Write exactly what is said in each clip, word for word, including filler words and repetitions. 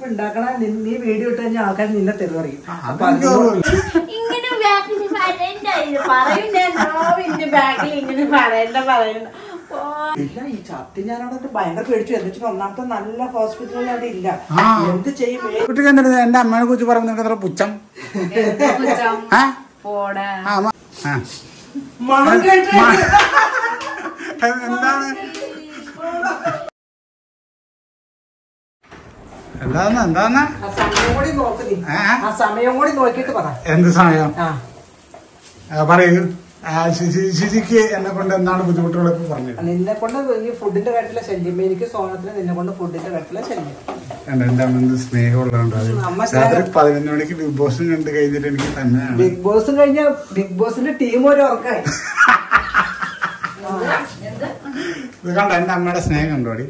ഇതിപ്പോ ഉണ്ടാക്കണ നീ വീഡിയോ ഇട്ട് കഴിഞ്ഞാൽ ആൾക്കാർ നിന്നെ തെറി പറയും. ഇങ്ങനെ ബാക്കിൽ പറയണ്ടോ ബാക്കിൽ ഇങ്ങനെ പറയണ്ട പറയണ്ട ഇല്ല. ഈ ചട്ടി ഞാനവിടെ ഭയങ്കര പേടിച്ചു. എന്നിട്ട് ഒന്നാമത്തെ നല്ല ഹോസ്പിറ്റലിൽ അവിടെ ഇല്ല. എന്ത് ചെയ്യും? കുട്ടിക്ക് എന്താണ് എന്റെ അമ്മയെ കുറിച്ച് പറയുമ്പോൾ നിനക്ക് എത്ര പുച്ഛം? എന്താണ് എന്താന്ന് എന്താന്ന് സമയം കൂടി നോക്കി ആ സമയം കൂടി നോക്കിട്ട് പറ. എന്ത് സമയം പറയൂ. ശിശിക്ക് എന്നെ കൊണ്ട് എന്താണ് ബുദ്ധിമുട്ടുകളൊക്കെ പറഞ്ഞത്? നിന്നെ കൊണ്ട് ഈ ഫുഡിന്റെ കാര്യത്തിലെ ശല്യം. എനിക്ക് സോണത്തിന് നിന്നെ കൊണ്ട് ഫുഡിന്റെ കാര്യത്തിലെ ശല്യം. എന്റെ അമ്മ സ്നേഹമുള്ളതുകൊണ്ട് രാത്രി പതിനൊന്ന് മണിക്ക് ബിഗ് ബോസും കണ്ട് കഴിഞ്ഞിട്ട് എനിക്ക് തന്നെയാണ്. ബിഗ് ബോസും കഴിഞ്ഞ ബിഗ് ബോസിന്റെ ടീം ഒരു ഉറക്കായി. ഇത് കണ്ട എന്റെ അമ്മയുടെ സ്നേഹം കണ്ടോടി.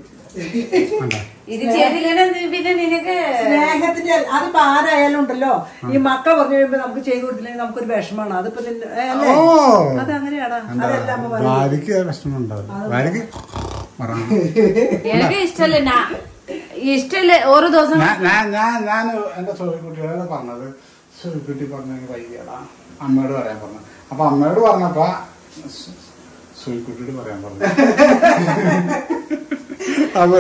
സ്നേഹത്തിന്റെ അതിപ്പോ ആരായാലും ഉണ്ടല്ലോ, ഈ മക്കൾ പറഞ്ഞു കഴിയുമ്പോ നമുക്ക് ചെയ്തു കൊടുത്തില്ലെങ്കിൽ നമുക്കൊരു വിഷമാണ്. അതിപ്പോ അതങ്ങനെയാടാ. ഭാര്യക്ക് വിഷമം ഉണ്ടാവും. ഭാര്യക്ക് എനിക്ക് ഇഷ്ടല്ല ഇഷ്ടല്ലേ ഓരോ ദിവസം ഞാൻ ഞാൻ എന്റെ സോയിക്കുട്ടിയോട് പറഞ്ഞത്, സോയിക്കുട്ടി പറഞ്ഞ വൈകിയടാ അമ്മയോട് പറയാൻ പറഞ്ഞു. അപ്പൊ അമ്മയോട് പറഞ്ഞപ്പോ സോയിക്കുട്ടിയോട് പറയാൻ പറഞ്ഞു. അപ്പൊ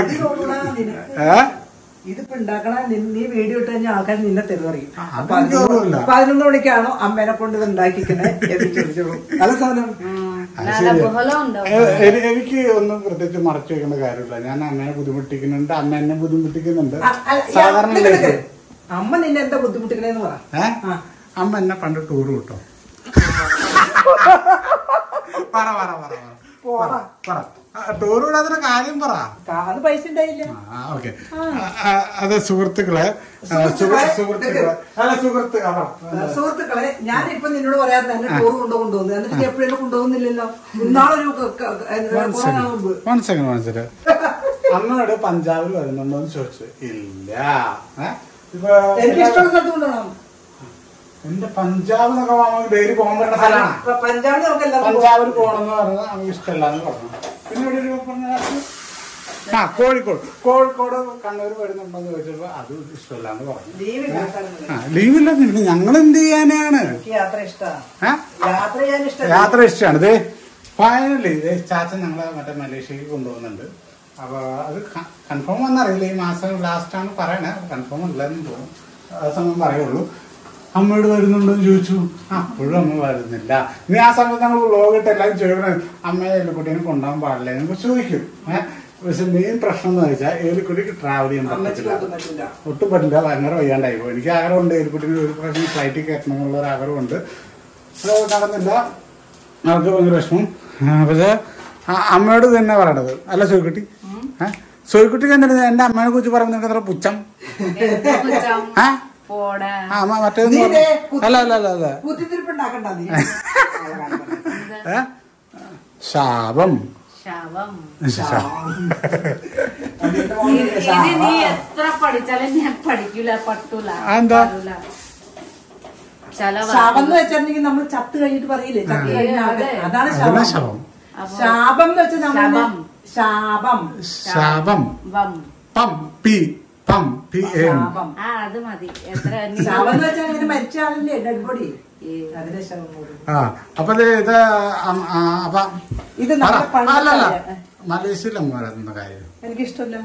ഇതിപ്പോ ഉണ്ടാക്കണ നീ വീഡിയോ ഇട്ട് കഴിഞ്ഞാൽ ആൾക്കാർ നിന്നെ തെറി പറയും. പതിനൊന്ന് മണിക്കാണോ അമ്മേനെ കൊണ്ട് ഇത് ഉണ്ടാക്കിക്കണേ എന്ന് ചോദിച്ചോളൂ. അല്ല സാധനം എനിക്ക് ഒന്നും പ്രത്യേകിച്ച് മറച്ചു വെക്കേണ്ട കാര്യമില്ല. ഞാൻ അമ്മേനെ ബുദ്ധിമുട്ടിക്കുന്നുണ്ട്, അമ്മ എന്നെ ബുദ്ധിമുട്ടിക്കുന്നുണ്ട്. സാധാരണ അമ്മ നിന്നെ എന്താ ബുദ്ധിമുട്ടിക്കണേന്ന് പറ. അമ്മ എന്നെ പണ്ട് ടൂർ കിട്ടോ. പറ പറ പറ പറ ടൂർ വിടാതെ കാര്യം പറ. പൈസ ഉണ്ടായില്ല. ഓക്കെ. അത് സുഹൃത്തുക്കളെ സുഹൃത്തുക്കളെ അല്ല സുഹൃത്ത് സുഹൃത്തുക്കളെ ഞാനിപ്പൊ നിന്നോട് പറയാതെ തന്നെ ടൂർ കൊണ്ടു കൊണ്ടുപോകുന്നു. എന്നിട്ട് എപ്പോഴും കൊണ്ടുപോകുന്നില്ലല്ലോ. ഇന്നാളൊരു മനസ്സിലാക്കി മനസ്സിലായി. അമ്മയോട് പഞ്ചാബിൽ വരുന്നുണ്ടോ എന്ന് ചോദിച്ചു. ഇല്ല. എനിക്ക് ഇഷ്ടമുള്ള സ്ഥലത്ത് കൊണ്ടുപോകണം. എന്റെ പഞ്ചാബ് എന്നൊക്കെ ഡെയിലി പോകാൻ പറ്റുന്ന സ്ഥലമാണ്. പഞ്ചാബിൽ പോകണമെന്ന് പറഞ്ഞാൽ നമുക്ക് ഇഷ്ടമല്ലാന്ന് പറഞ്ഞു. പിന്നെ ഇവിടെ ഒരു പറഞ്ഞ ആ കോഴിക്കോട് കോഴിക്കോട് കണ്ണൂർ വരുന്നുണ്ടോന്ന് ചോദിച്ചപ്പോ അത് ഇഷ്ടമല്ലാന്ന് പറഞ്ഞു. ആ ലീവില്ല. ഞങ്ങൾ എന്ത് ചെയ്യാനാണ്? യാത്ര ഇഷ്ടമാണ്. ഇതേ ഫൈനലി ചാച്ചൻ ഞങ്ങളെ മറ്റേ മലേഷ്യക്ക് കൊണ്ടുപോകുന്നുണ്ട്. അപ്പൊ അത് കൺഫേം വന്നറിയില്ല. ഈ മാസം ലാസ്റ്റ് ആണ് പറയണേ. കൺഫേം അല്ലെന്ന് തോന്നുന്നു. ആ സമയം പറയുള്ളൂ. അമ്മയോട് വരുന്നുണ്ടോന്ന് ചോദിച്ചു. അപ്പോഴും അമ്മ വരുന്നില്ല. ഇനി ആ സമയത്ത് ഞങ്ങൾ വ്ളോഗിട്ട് എല്ലാവരും ചോദിക്കണേ അമ്മയെ ഏലിക്കുട്ടീനെ കൊണ്ടുപോകാൻ പാടില്ല എന്നൊക്കെ ചോദിക്കും. ഏഹ് പക്ഷെ മെയിൻ പ്രശ്നം എന്ന് വെച്ചാൽ ഏലിക്കുട്ടിക്ക് ട്രാവൽ ചെയ്യാൻ പറ്റില്ല. ഒട്ടും പറ്റില്ല. ഭയങ്കര വയ്യാണ്ടായി പോകും. എനിക്ക് ആഗ്രഹമുണ്ട് ഏലിക്കുട്ടിന് ഒരു പ്രാവശ്യം ഫ്ലൈറ്റിൽ കയറ്റണം എന്നുള്ള ഒരു ആഗ്രഹമുണ്ട്. അത് നടന്നില്ല. അവർക്ക് ഭയങ്കര വിഷമം. പക്ഷെ അമ്മയോട് തന്നെ പറയണത്. അല്ല സോയിക്കുട്ടി ഏഹ് സോയിക്കുട്ടിക്ക് എന്താണ് എന്റെ അമ്മയെ കുറിച്ച് പറയുമ്പോൾ നിനക്ക് എത്ര പുച്ഛം? ഏഹ് മറ്റേ അല്ല അല്ല അല്ല അല്ല ശാപം. എത്ര പഠിച്ചാലും ഞാൻ പഠിക്കൂല പറ്റൂല. എന്താ ശാപം എന്ന് വെച്ചിട്ടുണ്ടെങ്കിൽ നമ്മൾ ചത്ത് കഴിഞ്ഞിട്ട് പറയില്ലേ? ചത്ത് കഴിഞ്ഞ അതാണ് ശാപം. ശാപം എന്ന് വെച്ചാൽ നമ്മൾ ശാപം ശാപം പം പി പം പി അത് മതി. ശാപം എന്ന് വെച്ചാൽ അങ്ങനെ മരിച്ച ആളല്ലേ ഡെഡ് ബോഡി. ആ അപ്പൊ ഇത് അപ്പൊ അല്ലല്ല മലേഷ്യയിൽ അമ്മ വരുന്ന കാര്യം എനിക്കിഷ്ടമല്ല.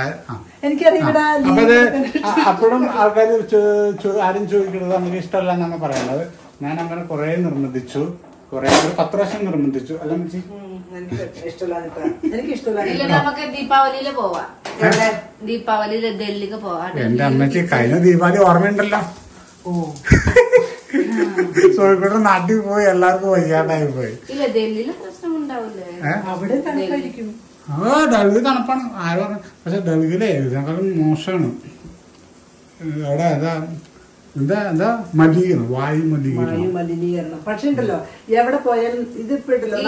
അപ്പൊ അത് അപ്പോഴും ആൾക്കാർ ആരും ചോദിക്കുന്നത് നമുക്ക് ഇഷ്ടമല്ല എന്നാണ് പറയുന്നത്. ഞാൻ അങ്ങനെ കുറെ നിർബന്ധിച്ചു. കുറെ ഒരു പത്ത് പ്രാവശ്യം നിർബന്ധിച്ചു. അല്ല മച്ചി നമുക്ക് ദീപാവലിയില് പോവാം. ദീപാവലിയില് ഡൽഹിക്ക് പോവാം. എന്റെ അമ്മയ്ക്ക് കഴിഞ്ഞ ദീപാവലി ഓർമ്മയുണ്ടല്ലോ. കോഴിക്കോട് നാട്ടിൽ പോയി എല്ലാവർക്കും വയ്യാണ്ടായി പോയി. ഇല്ല ഡൽഹിയില് പ്രശ്നം ഉണ്ടാവില്ലേ? ആ ഡൽഹി തണുപ്പാണ്. ആരും പറഞ്ഞു. പക്ഷെ ഡൽഹിയിലെ ഇതിനേക്കാളും മോശമാണ്. അവിടെ എന്താ എന്താ എന്താ മലിനീകരണം, വായു മലിനീകരണം. വായു മലിനീകരണം. പക്ഷെ ഉണ്ടല്ലോ എവിടെ പോയാലും ഇതിപ്പോണ്ടല്ലോ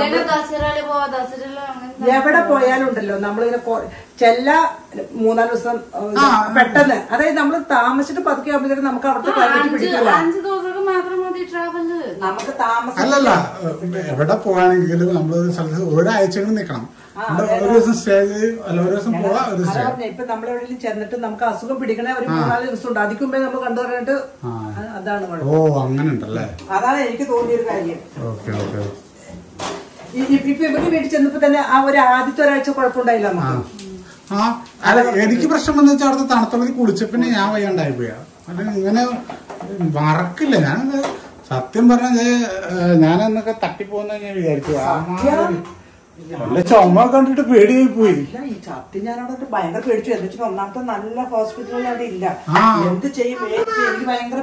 എവിടെ പോയാലും ഉണ്ടല്ലോ നമ്മളിങ്ങനെ ചെല്ല മൂന്നാല് ദിവസം പെട്ടെന്ന്, അതായത് നമ്മൾ താമസിച്ചിട്ട് പതുക്കെ ആകുമ്പോഴത്തേക്കും നമുക്ക് അവിടുത്തെ ക്ലൈമറ്റ് പിടിക്കില്ല. അഞ്ചു ദിവസം മാത്രം മതി ട്രാവല്. നമുക്ക് താമസം അല്ലല്ല എവിടെ പോവാണെങ്കിലും നമ്മളൊരു സ്ഥലത്ത് ഒരാഴ്ചകൾ നിക്കണം. ഒരു ദിവസം സ്റ്റേ ചെയ്ത് അല്ല ഒരു ദിവസം പോവാ ഒരു സ്റ്റേ. ഇപ്പൊ നമ്മളെവിടെയും ചെന്നിട്ട് നമുക്ക് അസുഖം പിടിക്കണ ഒരു മൂന്നാല് ദിവസം ഉണ്ട്. അതിക്ക് മുമ്പേ നമ്മൾ കണ്ടു പറഞ്ഞിട്ട് അതാണ്. ഓ അങ്ങനെ ഉണ്ടല്ലേ? അതാണ് എനിക്ക് തോന്നിയൊരു കാര്യം. Okay okay. ഇപ്പൊ ഇവർക്ക് വീട്ടിൽ ചെന്നപ്പോ തന്നെ ആ ഒരു ആദ്യത്തെ ഒരാഴ്ച കുഴപ്പമുണ്ടായില്ല നമുക്ക്. ആ അല്ല എനിക്ക് പ്രശ്നം എന്ന് വെച്ചാൽ അവിടുത്തെ തണുത്തുള്ളിൽ കുളിച്ചപ്പിന്നെ ഞാൻ വയ്യാണ്ടായി പോയാ. അല്ലെങ്കിൽ ഇങ്ങനെ മറക്കില്ല. ഞാൻ സത്യം പറഞ്ഞ ഞാനന്നൊക്കെ തട്ടിപ്പോന്ന് ഞാൻ വിചാരിച്ചു. നല്ല ചുമ കണ്ടിട്ട് പേടിയായി പോയി. ഈ സത്യം ഞാൻ അവിടെ ഭയങ്കര പേടിച്ചു. എന്ന് വെച്ചാൽ ഒന്നാമത്തെ നല്ല ഹോസ്പിറ്റലുകൾ അവിടെ ഇല്ല. എന്ത് ചെയ്യും എനിക്ക് ഭയങ്കര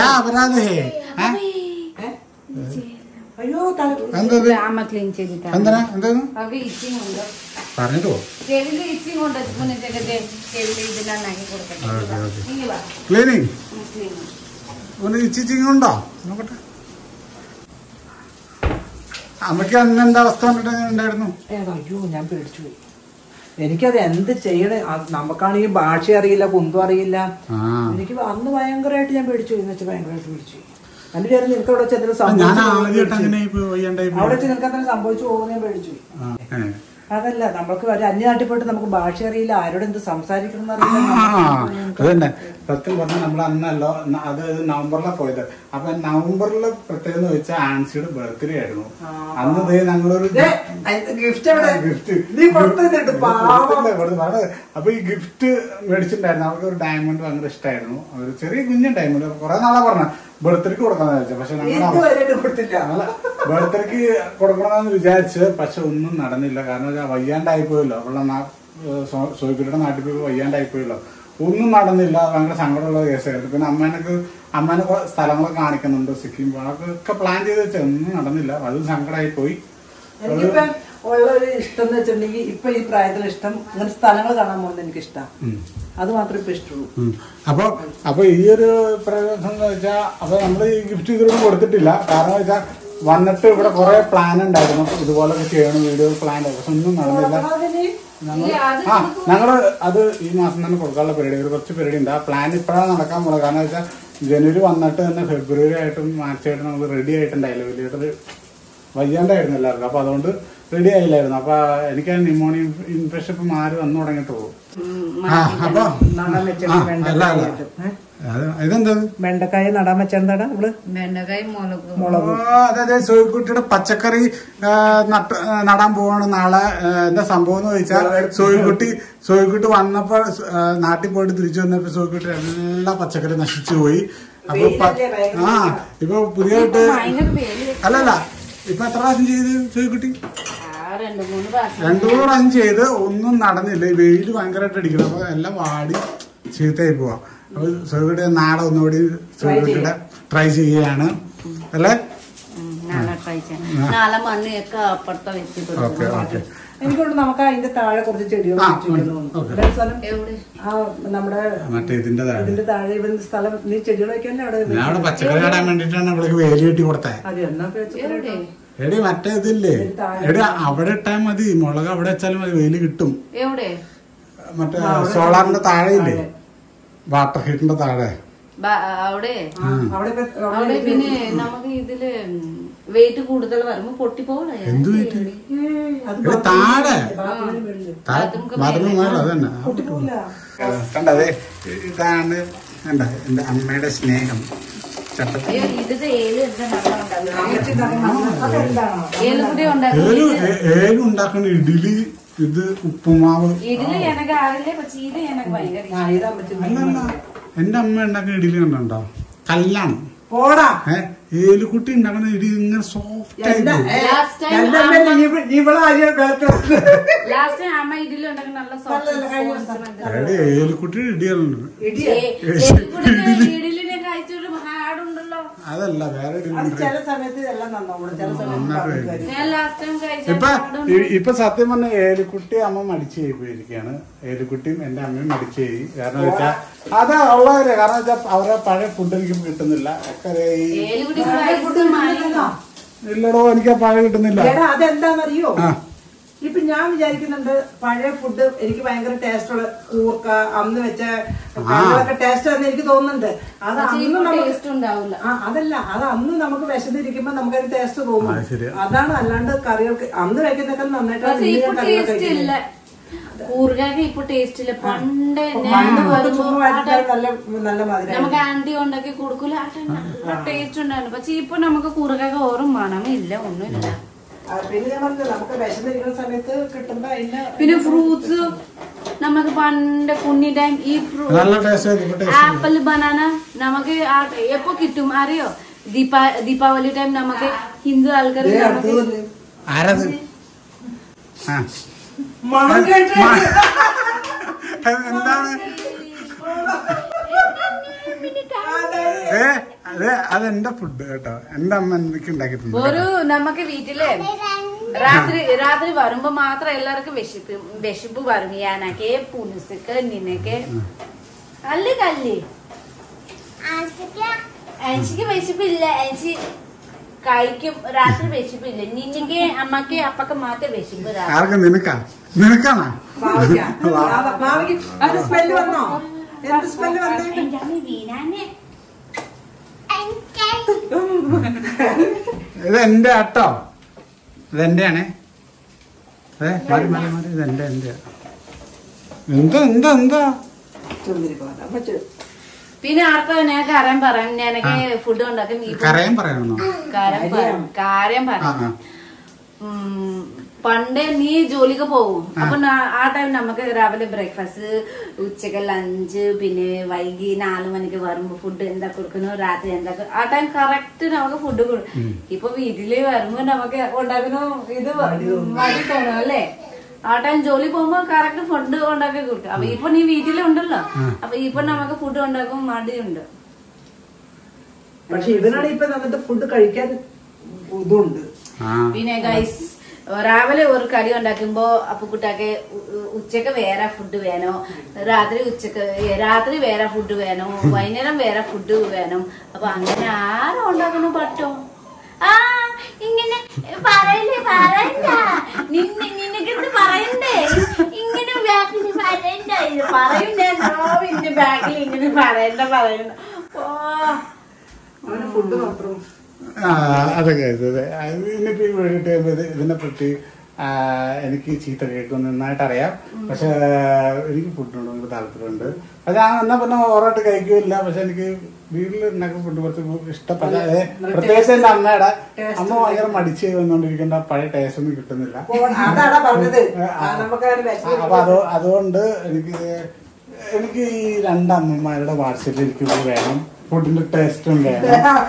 അയ്യോ എന്താ പറഞ്ഞിട്ടോ ക്ലീനിങ് ഒന്ന് ഇച്ചിങ് ഉണ്ടോ നോക്കട്ടെ. അമ്മയ്ക്ക് അന്ന് എന്താ അവസ്ഥ ഉണ്ടായിരുന്നു? അയ്യോ ഞാൻ പേടിച്ചു പോയി. എനിക്കത് എന്ത് ചെയ്യണേ. നമുക്കാണെങ്കിൽ ഭാഷ അറിയില്ല, കുന്തും അറിയില്ല. എനിക്ക് അന്ന് ഭയങ്കരമായിട്ട് ഞാൻ പേടിച്ചു പോയി. എന്ന് വെച്ചാൽ ഭയങ്കരമായിട്ട് പേടിച്ചു. എന്റെ ചേർന്ന് നിനക്ക് അവിടെ ചെന്നിട്ട് അവിടെ വെച്ച് നിനക്ക് എന്തെങ്കിലും സംഭവിച്ചു പോകുന്ന ഞാൻ പേടിച്ചു. അതല്ല നമ്മൾക്ക് ഒരു അന്യനാട്ടിൽ പോയിട്ട് നമുക്ക് ഭാഷ അറിയില്ല, ആരോട് എന്ത് സംസാരിക്കണം അതന്നെ. സത്യം പറഞ്ഞാൽ നമ്മൾ അന്നല്ലോ അത് നവംബറിലാണ് പോയത്. അപ്പൊ നവംബറിൽ പ്രത്യേകം വെച്ചാൽ ആൻസിയുടെ ബർത്ത്ഡേ ആയിരുന്നു. അന്ന് ദേ ഞങ്ങളൊരു ഗിഫ്റ്റ് അപ്പൊ ഈ ഗിഫ്റ്റ് മേടിച്ചിട്ടുണ്ടായിരുന്നു. അവർക്ക് ഒരു ഡയമണ്ട് ഭയങ്കര ഇഷ്ടമായിരുന്നു. ഒരു ചെറിയ കുഞ്ഞൻ ഡയമണ്ട് കുറെ നാളെ പറഞ്ഞ ബർത്ത്ഡേക്ക് കൊടുക്കാന്ന് വിചാരിച്ചു. പക്ഷെ നമ്മൾ ബർത്ത്ഡേക്ക് കൊടുക്കണമെന്ന് വിചാരിച്ച് പക്ഷെ ഒന്നും നടന്നില്ല. കാരണം വയ്യാണ്ടായി പോയല്ലോ. അവളുടെ സോയിക്കുട്ടിയുടെ നാട്ടിൽ പോയി വയ്യാണ്ടായി പോയല്ലോ. ഒന്നും നടന്നില്ല. ഭയങ്കര സങ്കടമുള്ള കേസായിരുന്നു. പിന്നെ അമ്മേനക്ക് അമ്മേനെ സ്ഥലങ്ങളൊക്കെ കാണിക്കുന്നുണ്ട് സിക്കിം. അതൊക്കെ പ്ലാൻ ചെയ്ത് വെച്ചാൽ ഒന്നും നടന്നില്ല. അത് സങ്കടമായി പോയി. ഉള്ള ഒരു ഇഷ്ടം എന്ന് വെച്ചിട്ടുണ്ടെങ്കിൽ ഇപ്പൊ ഈ പ്രായത്തിൽ ഇഷ്ടം അങ്ങനെ സ്ഥലങ്ങൾ കാണാൻ പോകുന്നത് എനിക്ക് ഇഷ്ടം. അത് മാത്രമേ ഇപ്പൊ ഇഷ്ടമുള്ളൂ. അപ്പൊ അപ്പൊ ഈ ഒരു പ്രദേശം എന്ന് വെച്ചാൽ അപ്പൊ നമ്മള് ഈ ഗിഫ്റ്റ് ഇതൊന്നും കൊടുത്തിട്ടില്ല. കാരണം വെച്ചാൽ വന്നിട്ട് ഇവിടെ കുറെ പ്ലാൻ ഉണ്ടായിരുന്നു. ഇതുപോലൊക്കെ ചെയ്യണം വീഡിയോ പ്ലാൻ ഉണ്ടായിരുന്നു. പക്ഷെ ഒന്നും നടന്നില്ല. ആ ഞങ്ങള് അത് ഈ മാസം തന്നെ കൊടുക്കാനുള്ള പരിപാടി ഒരു കുറച്ച് പരിപാടി ഉണ്ട്. ആ പ്ലാൻ ഇപ്പോഴാണ് നടക്കാൻ പോകുന്നത്. കാരണം വെച്ചാൽ ജനുവരി വന്നിട്ട് തന്നെ ഫെബ്രുവരി ആയിട്ടും മാർച്ച് ആയിട്ടും നമുക്ക് റെഡി ആയിട്ടുണ്ടായില്ല. വലിയ വയ്യാണ്ടായിരുന്നു എല്ലാവർക്കും. അപ്പൊ അതുകൊണ്ട് റെഡി ആയില്ലായിരുന്നു. അപ്പൊ എനിക്ക് ആ ന്യൂമോണിയ ഇൻഫെക്ഷൻ ഇപ്പൊ മാറി വന്നു തുടങ്ങിയിട്ടുള്ളൂ. അപ്പൊ ഇതെന്താ വെണ്ടക്കായ നടാൻ വെച്ചെന്താടാ നമ്മള് മുളക്. അതായത് സോയിക്കുട്ടിയുടെ പച്ചക്കറി നടാൻ പോവാണ് നാളെ. എന്താ സംഭവം എന്ന് ചോദിച്ചാൽ സോയിക്കുട്ടി സോയിക്കുട്ടി വന്നപ്പോ നാട്ടിൽ പോയിട്ട് തിരിച്ചു വന്നപ്പോ സോയിക്കുട്ടി എല്ലാ പച്ചക്കറി നശിച്ചു പോയി. അപ്പൊ ആ ഇപ്പൊ പുതിയതായിട്ട് അല്ലല്ല ഇപ്പൊ എത്ര പ്രാവശ്യം ചെയ്ത് സോയിക്കുട്ടി? രണ്ടു മൂന്ന് പ്രാവശ്യം ചെയ്ത് ഒന്നും നടന്നില്ല. ഈ വെയില് ഭയങ്കരമായിട്ട് അടിക്കണം. അപ്പൊ എല്ലാം വാടി ചീത്തയായി പോവാ. അപ്പൊ സോയിക്കുട്ടി നാളെ ഒന്നുകൂടി സോയിക്കുട്ടിയുടെ ട്രൈ ചെയ്യുകയാണ് അല്ലേ? Okay okay. എനിക്കൊണ്ട് നമുക്ക് അതിന്റെ താഴെ കുറച്ച് ചെടികൾ നമ്മുടെ മറ്റേ ഇതിന്റെ താഴെ ഇതിന്റെ താഴെ ഇവരുടെ സ്ഥലം നീ ചെടികൾ വെക്കാൻ അവിടെ പച്ചക്കറി നടാൻ വേണ്ടിട്ടാണ് അവൾക്ക് വേലി കെട്ടി കൊടുത്തേ. എടി മറ്റേ ഇതില്ലേ എടി അവിടെ ഇട്ടാൽ മതി. മുളക് അവിടെ വെച്ചാലും മതി, വെയില് കിട്ടും. മറ്റേ സോളാറിന്റെ താഴെ ഇല്ലേ, വാട്ടർ ഹീറ്ററിന്റെ താഴെ അവിടെ പിന്നെ നമുക്ക് ഇതില് വെയിറ്റ് കൂടുതൽ വരുമ്പോ പൊട്ടിപ്പോകണേ. എന്ത് വെയിറ്റ്? താഴെ ബാത്റൂം അതന്നെ കണ്ടതേ. ഇതാണ് കണ്ട എന്റെ അമ്മയുടെ സ്നേഹം. ഏലു ഉണ്ടാക്കുന്ന ഇഡ്ഡലി, ഇത് ഉപ്പുമാവ്. എന്റെ അമ്മ ഉണ്ടാക്കുന്ന ഇഡ്ഡലി കണ്ടോ? കല്ലാണ്. ഏലുകുട്ടി ഉണ്ടാക്കുന്ന ഇടി ഇങ്ങനെ സോഫ്റ്റ് ആയി. ഏലുകുട്ടി ഇടികളുണ്ട്. അതല്ല വേറെ ഇപ്പൊ ഇപ്പൊ സത്യം പറഞ്ഞ ഏലുക്കുട്ടി അമ്മ മടിച്ചു പോയിരിക്കുകയാണ്. ഏലുക്കുട്ടിയും എന്റെ അമ്മയും മടിച്ചു പോയി. കാരണം വെച്ചാ അതാ ഉള്ളവര്. കാരണം വെച്ചാൽ അവരെ പഴയ ഫുഡ് എനിക്ക് കിട്ടുന്നില്ല. ഇല്ലടോ എനിക്ക് ആ പഴയ കിട്ടുന്നില്ല. അതെന്താണെന്നറിയോ? ഇപ്പൊ ഞാൻ വിചാരിക്കുന്നുണ്ട് പഴയ ഫുഡ് എനിക്ക് ഭയങ്കര ടേസ്റ്റുള്ള കൂർക്ക അന്ന് വെച്ച കറികളൊക്കെ ടേസ്റ്റ് ആണെന്ന് എനിക്ക് തോന്നുന്നുണ്ട്. അത് അന്ന് നമുക്ക് ഉണ്ടാവില്ല. ആ അതല്ല, അത് അന്ന് നമുക്ക് വിശന്നിരിക്കുമ്പോ നമുക്കത് ടേസ്റ്റ് തോന്നും. അതാണ്. അല്ലാണ്ട് കറികൾക്ക് അന്ന് വെക്കുന്നൊക്കെ നന്നായിട്ട് കൂർഗക്ക് ഇപ്പൊ ടേസ്റ്റ് ഇല്ല. പണ്ട് നല്ല മധുരം നമുക്ക് ആന്റി ഉണ്ടാക്കി കൊടുക്കൂല, ടേസ്റ്റ് ഉണ്ടായിരുന്നു. പക്ഷെ ഇപ്പൊ നമുക്ക് കൂർഗക്ക് ഓറും മണമില്ല, ഒന്നുമില്ല. പിന്നെ ഞാൻ പറഞ്ഞത് നമുക്ക് വിശന്നിരിക്കുന്ന സമയത്ത് കിട്ടുമ്പോ അതിന്റെ പിന്നെ ഫ്രൂട്ട്സ് നമുക്ക് പണ്ട് കുഞ്ഞി ടൈം ഈ ഫ്രൂട്ട് ആപ്പിൾ ബനാന നമുക്ക് എപ്പോ കിട്ടും അറിയോ? ദീപാ ദീപാവലി ടൈം നമുക്ക് ഹിന്ദു ആൾക്കാർ എന്താണ് അതെ അതെന്റെ ഫുഡ് കേട്ടോ. എന്റെ അമ്മ എനിക്ക് ഉണ്ടാക്കിയിട്ടുണ്ട്. ഒരു നമുക്ക് വീട്ടില് രാത്രി രാത്രി വരുമ്പോ മാത്രം എല്ലാവർക്കും വിശപ്പ് വിശപ്പ് വരും. ഞാനൊക്കെ പുനുസക്ക് നിനക്ക് അല്ലേ കല്ലേ എനിക്ക് വിശപ്പില്ല. എനിക്ക് കഴിക്കും. രാത്രി വിശപ്പില്ല. നിനക്ക് അമ്മക്ക് അപ്പൊക്കെ മാത്രം വിശപ്പ്. ആർക്കും നിനക്കാ നിനക്കാണോ സ്മെല്ല് വന്നോ? എന്ത് സ്മെല്ല് വന്നേ? വീണാനെ ഇത് എന്റെ ആട്ടോ. ഇതെന്റെയാണേ. അതെ മാറി മാറി മാറി ഇതെന്റെ എന്റെ എന്താ എന്താ എന്താ പിന്നെ ആർക്കും ഞാൻ കാര്യം പറയാം. ഞാനൊക്കെ ഫുഡ് ഉണ്ടാക്കും. കരയം പറയണോ? കാര്യം പറയാം. പണ്ട് നീ ജോലിക്ക് പോകും. അപ്പൊ ആ ടൈം നമുക്ക് രാവിലെ ബ്രേക്ക്ഫാസ്റ്റ്, ഉച്ചക്ക് ലഞ്ച്, പിന്നെ വൈകി നാലു മണിക്ക് വരുമ്പോ ഫുഡ് എന്താ കൊടുക്കുന്നു, രാത്രി എന്താ ആ ടൈം കറക്റ്റ് നമുക്ക് ഫുഡ് കൊടുക്കും. ഇപ്പൊ വീട്ടില് വരുമ്പോ നമുക്ക് ഉണ്ടാക്കുന്നു ഇത് മടി തോന്നും അല്ലേ? ആ ടൈം ജോലി പോകുമ്പോ കറക്റ്റ് ഫുഡ് ഉണ്ടാക്കി കൊടുക്കും. അപ്പൊ ഇപ്പൊ നീ വീട്ടിലുണ്ടല്ലോ, അപ്പൊ ഇപ്പൊ നമുക്ക് ഫുഡ് ഉണ്ടാക്കും മടിയുണ്ട്. പക്ഷെ ഇതിനാണ് ഇപ്പൊ നമുക്ക് ഫുഡ് കഴിക്കാൻ ഇതുണ്ട്. പിന്നെ ഗൈസ് രാവിലെ ഒരു കറി ഉണ്ടാക്കുമ്പോ അപ്പുക്കുട്ടാക്ക് ഉച്ചക്ക് വേറെ ഫുഡ് വേണോ, രാത്രി ഉച്ചക്ക് രാത്രി വേറെ ഫുഡ് വേണോ, വൈകുന്നേരം വേറെ ഫുഡ് വേണം. അപ്പൊ അങ്ങനെ ആരും ഉണ്ടാക്കുന്നു പറ്റോ? ആ ഇങ്ങനെ പറയല്ലേ പറയണ്ട, നിന്നെ നിനക്കെന്ത് പറയണ്ടേ? ഇങ്ങനെ ബാക്കിൽ പറയണ്ട, പറയും ഞാൻ ഇന്റെ ബാക്കിൽ ഇങ്ങനെ പറയണ്ട പറയണ്ട. ഓ ഫുഡ് മാത്രം അതൊക്കെ ഇതിനിപ്പോ വേണ്ടിട്ട് ഇതിനെ പറ്റി എനിക്ക് ചീത്ത കേൾക്കും നന്നായിട്ട് അറിയാം. പക്ഷെ എനിക്ക് ഫുഡിനോട് എനിക്ക് താല്പര്യമുണ്ട്. അത് ഞാൻ എന്നാ പിന്നെ ഓരോട്ട് കഴിക്കില്ല. പക്ഷെ എനിക്ക് വീട്ടിൽ ഉണ്ടാക്കുന്ന ഫുഡ് കുറച്ച് ഇഷ്ടപ്പെട്ട, പ്രത്യേകിച്ച് എന്റെ അമ്മയുടെ അമ്മ ഭയങ്കര മടിച്ച് വന്നോണ്ടിരിക്കേണ്ട പഴയ ടേസ്റ്റ് ഒന്നും കിട്ടുന്നില്ല. അപ്പൊ അതോ അതുകൊണ്ട് എനിക്ക് എനിക്ക് ഈ രണ്ടമ്മമാരുടെ വാട്സപ്പിൽ എനിക്ക് വേണം. ഫുഡിന്റെ ടേസ്റ്റും വേണം.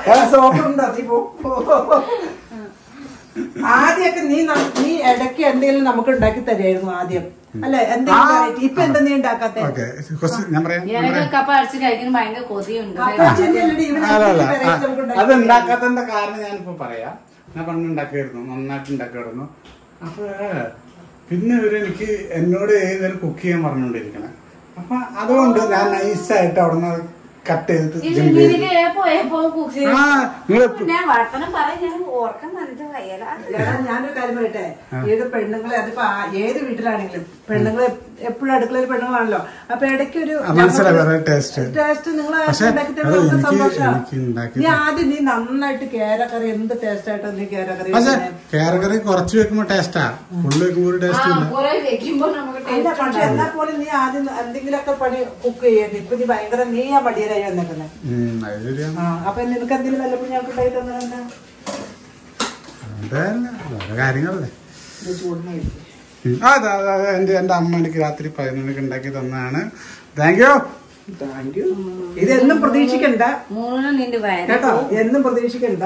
ആദ്യമൊക്കെ നീ നീ ഇടയ്ക്ക് എന്തെങ്കിലും നമുക്ക് ഉണ്ടാക്കി തരായിരുന്നു ആദ്യം അല്ലെ? എന്തെങ്കിലും ഇപ്പൊ എന്താ നീ ഉണ്ടാക്കാത്ത? അത് ഉണ്ടാക്കാത്തതിന്റെ കാരണം ഞാനിപ്പോ പറയാം. ഞാൻ പണ്ട് ഉണ്ടാക്കിയായിരുന്നു, നന്നായിട്ട് ഉണ്ടാക്കിയായിരുന്നു. അപ്പൊ പിന്നെ ഇവര് എനിക്ക് എന്നോട് ഏതൊരു കുക്ക് ചെയ്യാൻ പറഞ്ഞുകൊണ്ടിരിക്കണേ. അപ്പൊ അതുകൊണ്ട് ഞാൻ നൈസായിട്ട് അവിടുന്ന് കട്ട് ചെയ്തിട്ട് ഞാനൊരു കാര്യം പറയട്ടെ, ഏത് പെണ്ണുങ്ങളെ അതിപ്പോ ഏത് വീട്ടിലാണെങ്കിലും പെണ്ണുങ്ങളെ എപ്പോഴും അടുക്കളയിൽ പെണ്ണുങ്ങളാണല്ലോ. അപ്പൊ ഇടയ്ക്ക് ഒരു ടേസ്റ്റ് നിങ്ങൾ ഉണ്ടാക്കി തരുന്ന സന്തോഷമാണ്. നീ ആദ്യം നീ നന്നായിട്ട് കേരക്കറി എന്ത് ടേസ്റ്റ് ആയിട്ടോ നീ കേരക്കറി കേരക്കറി കുറച്ച് വെക്കുമ്പോ ടേസ്റ്റാ, ഫുള്ള് വെക്കുമ്പോ ഒരു ടേസ്റ്റ് ഇല്ല. പക്ഷെ എന്നാ പോലെ നീ ആദ്യം എന്തെങ്കിലുമൊക്കെ പണി കുക്ക് ചെയ്യരുത്. ഇപ്പൊ നീ ഭയങ്കര നീ ആ മടിയരായി വന്നേക്കുന്നത്. അപ്പൊ നിനക്ക് എന്തെങ്കിലും വല്ലപ്പോഴും ഞങ്ങൾക്ക് ഉണ്ടായി തന്നാ കാര്യങ്ങളല്ലേ. അതെ അതെ എന്റെ എന്റെ അമ്മ എനിക്ക് രാത്രി പതിനൊന്നിക്ക് ഉണ്ടാക്കി തന്നാണ്. Thank you thank you. ഇതെന്നും പ്രതീക്ഷിക്കണ്ട കേട്ടോ, എന്നും പ്രതീക്ഷിക്കണ്ട.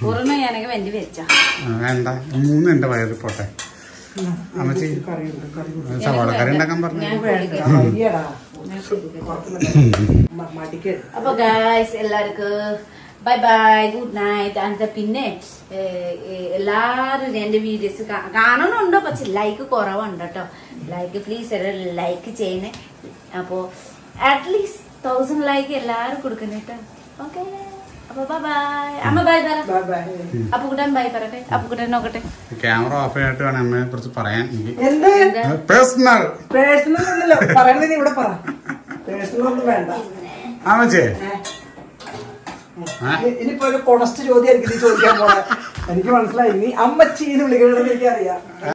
വേണ്ട, മൂന്ന് എന്റെ വയറിൽ പോട്ടെ. അമ്മച്ചി സവാള കറി ഉണ്ടാക്കാൻ പറഞ്ഞു. അപ്പൊ ഗായ്സ് എല്ലാവർക്കും ബൈ ബൈ, ഗുഡ് നൈറ്റ്. അന്നത്തെ പിന്നെ എല്ലാരും എന്റെ വീഡിയോസ് കാണുന്നുണ്ടോ? പക്ഷെ ലൈക്ക് കുറവുണ്ട് കേട്ടോ. ലൈക്ക് പ്ലീസ് ലൈക്ക് ചെയ്യണേ. അപ്പോ അറ്റ്ലീസ്റ്റ് തൗസൻഡ് ലൈക്ക് എല്ലാരും കൊടുക്കണേ കേട്ടോ. ഓക്കെ. അപ്പൊ ബൈ. അമ്മ ബൈ പറ. Bye bye. അപ്പുകുട്ടൻ ബൈ പറട്ടെ. അപ്പുകുട്ടൻ നോക്കട്ടെ. ക്യാമറ ഓഫ് ആയിട്ട് വേണം അമ്മയെ കുറിച്ച് പറയാൻ. എന്ത് പേഴ്സണൽ പേഴ്സണൽ ഉണ്ടല്ലോ പറയുന്നത് ഇവിടെ പറ. പേഴ്സണൽ ഒന്നും വേണ്ട. ആമച്ചേ ഇനിയിപ്പോ ഒരു കൊണസ്റ്റ് ചോദ്യം എനിക്ക് ചോദിക്കാൻ പോണേ. എനിക്ക് മനസ്സിലായി. നീ അമ്മച്ചീന്ന് വിളിക്കണമെന്ന് എനിക്കറിയാം.